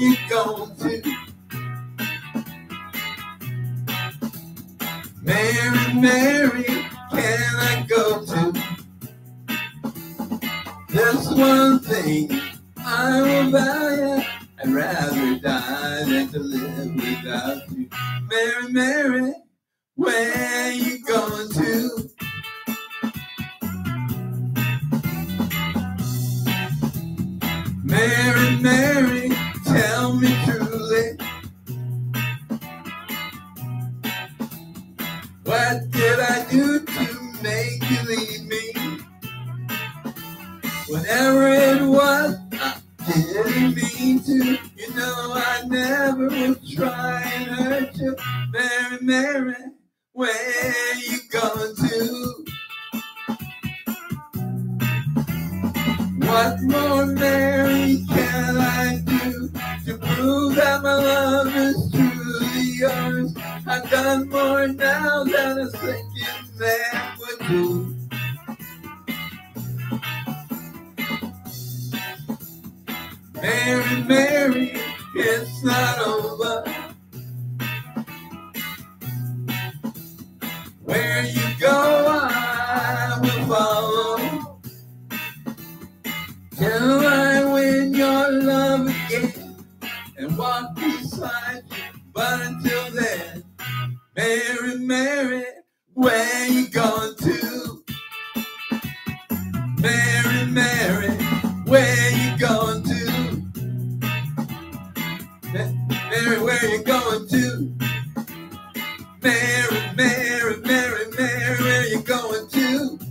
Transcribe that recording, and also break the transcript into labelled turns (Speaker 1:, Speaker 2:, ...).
Speaker 1: you going to? Mary, Mary, can I go to? There's one thing I will buy you. I'd rather die than to live without you. Mary, Mary, where you going to? Mary, Mary, tell me truly, what did I do to make you leave me? Whatever it was, I didn't mean to. You know I never would try and hurt you. Mary, Mary, where you going to? What more, Mary, can I do to prove that my love is truly yours? I've done more now than a thinking man would do. Mary, Mary, it's not over. Where you go, I will follow, till I win your love again and walk beside you. But until then, Mary, Mary, where you going to? Mary, Mary, where you going to? Mary, where you going to? Mary, Mary, Mary, Mary, where you going to?